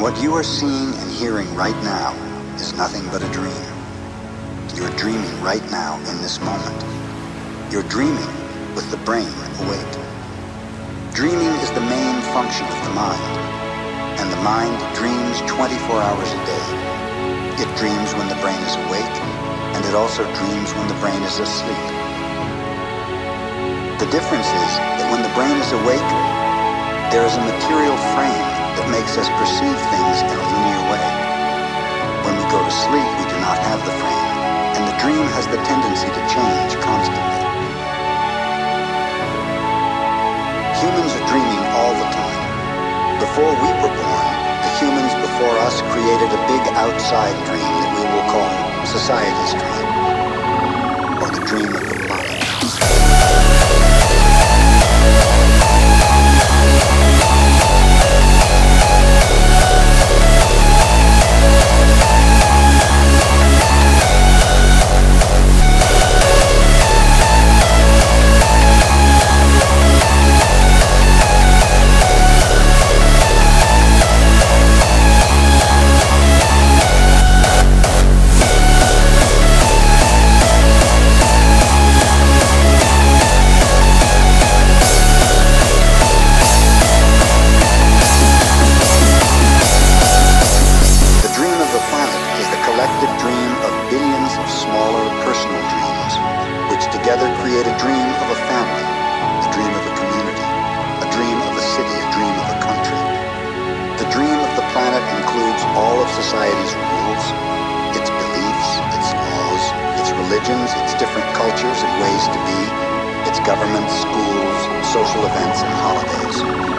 What you are seeing and hearing right now is nothing but a dream. You're dreaming right now in this moment. You're dreaming with the brain awake. Dreaming is the main function of the mind, and the mind dreams 24 hours a day. It dreams when the brain is awake, and it also dreams when the brain is asleep. The difference is that when the brain is awake, there is a material frame that makes us perceive things in a linear way. When we go to sleep, we do not have the frame, and the dream has the tendency to change constantly. Humans are dreaming all the time. Before we were born, the humans before us created a big outside dream that we will call society's dream, or the dream of the planet. Together create a dream of a family, a dream of a community, a dream of a city, a dream of a country. The dream of the planet includes all of society's rules, its beliefs, its laws, its religions, its different cultures and ways to be, its governments, schools, social events, and holidays.